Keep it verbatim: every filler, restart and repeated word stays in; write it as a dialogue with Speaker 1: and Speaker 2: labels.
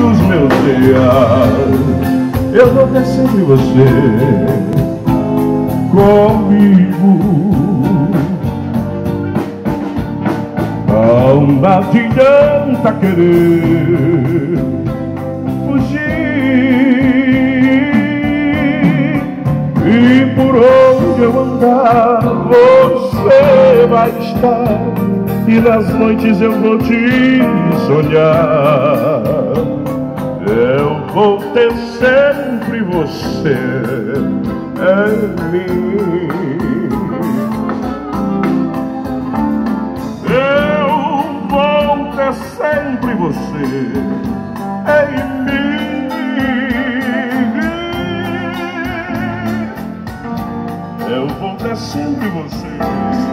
Speaker 1: dos meus dias, eu vou ter sempre você comigo. Não adianta querer fugir, e por onde eu andar você vai estar, e nas noites eu vou te sonhar. Eu vou ter sempre você em mim. Eu vou ter sempre você em mim. Eu vou ter sempre você.